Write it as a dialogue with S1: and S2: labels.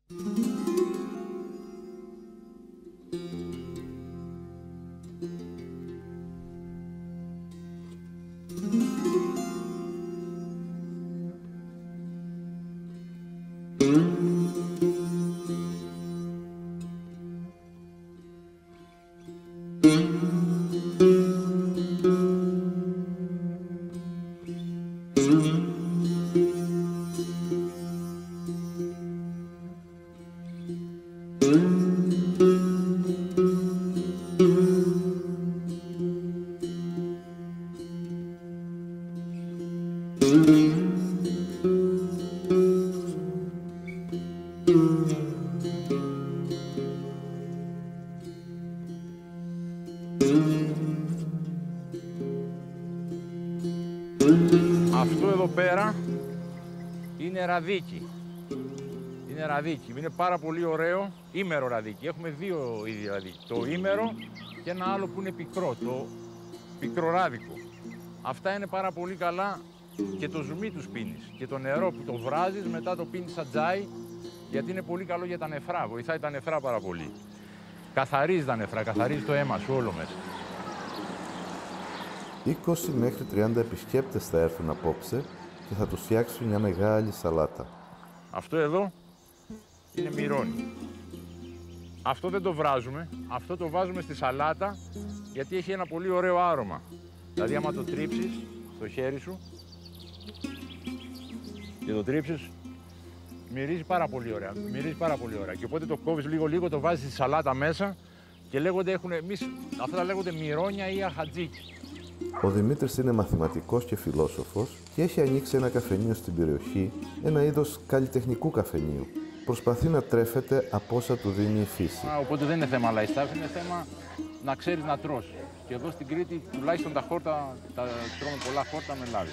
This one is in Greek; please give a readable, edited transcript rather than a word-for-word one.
S1: Αυτό εδώ πέρα είναι ραδίκι. Είναι ραδίκι. Είναι πάρα πολύ ωραίο ήμερο ραδίκι. Έχουμε δύο είδη ραδίκι. Το ήμερο και ένα άλλο που είναι πικρό, το πικροράδικο. Αυτά είναι πάρα πολύ καλά και το ζουμί τους πίνεις. Και το νερό που το βράζεις μετά το πίνεις σαν τζάι, γιατί είναι πολύ καλό για τα νεφρά. Βοηθάει τα νεφρά πάρα πολύ. Καθαρίζει τα νεφρά, καθαρίζει το αίμα σου όλο μέσα.
S2: 20 μέχρι 30 επισκέπτες θα έρθουν απόψε και θα τους φτιάξουν μια μεγάλη σαλάτα.
S1: Αυτό εδώ είναι μυρώνι. Αυτό δεν το βράζουμε, αυτό το βάζουμε στη σαλάτα γιατί έχει ένα πολύ ωραίο άρωμα. Δηλαδή άμα το τρίψεις στο χέρι σου και το τρίψεις, μυρίζει πάρα πολύ ωραία. Μυρίζει πάρα πολύ ωραία. Και οπότε το κόβεις λίγο-λίγο, το βάζεις στη σαλάτα μέσα και λέγονται, αυτά λέγονται μυρώνια ή αχατζίκι.
S2: Ο Δημήτρης είναι μαθηματικός και φιλόσοφος και έχει ανοίξει ένα καφενείο στην περιοχή, ένα είδος καλλιτεχνικού καφενείου. Προσπαθεί να τρέφεται από όσα του δίνει η φύση.
S1: Οπότε δεν είναι θέμα lifestyle, είναι θέμα να ξέρεις να τρως. Και εδώ στην Κρήτη τουλάχιστον τα χόρτα, τρώμε πολλά χόρτα με λάδι.